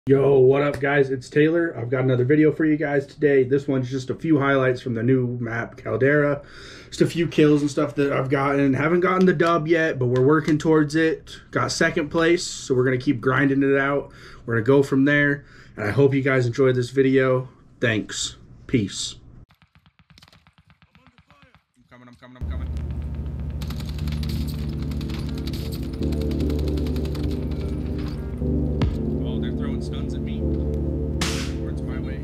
Yo, what up guys? It's Taylor. I've got another video for you guys today. This one's just a few highlights from the new map, Caldera. Just a few kills and stuff that I've gotten. Haven't gotten the dub yet, but we're working towards it. Got second place, so we're going to keep grinding it out. We're going to go from there, and I hope you guys enjoyed this video. Thanks. Peace. I'm coming. Oh, they're throwing stuns at me. Towards my way.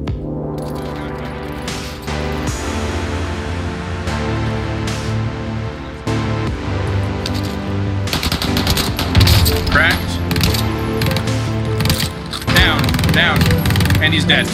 Cracked. Down. And he's dead.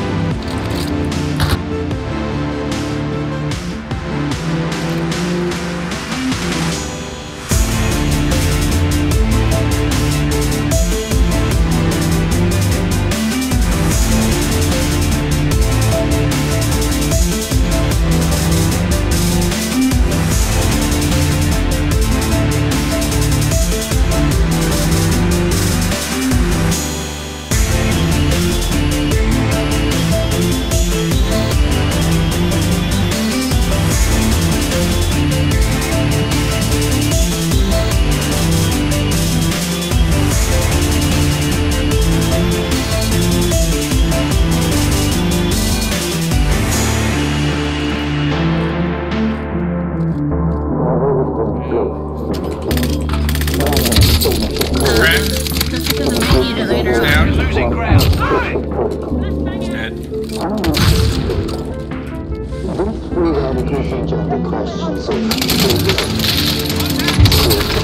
Down. Losing ground. He's dead.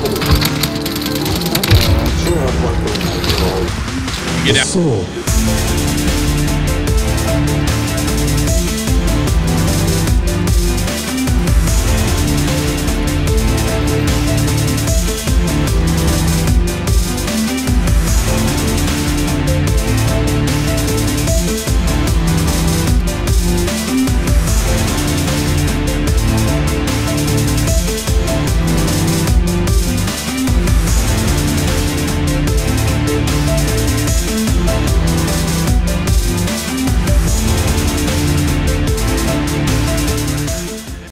Get out.